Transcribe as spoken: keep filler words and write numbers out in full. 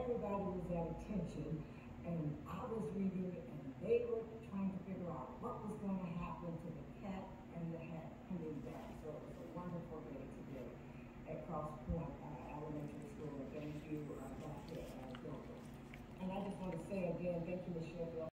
everybody was at attention, and I was reading, and they were trying to figure out what was going to happen to the cat and the hat coming back. So it was a wonderful day today at Cross Point uh, Elementary School. Thank you, uh, Doctor Uh, Gilbert. And I just want to say again, thank you, Michelle.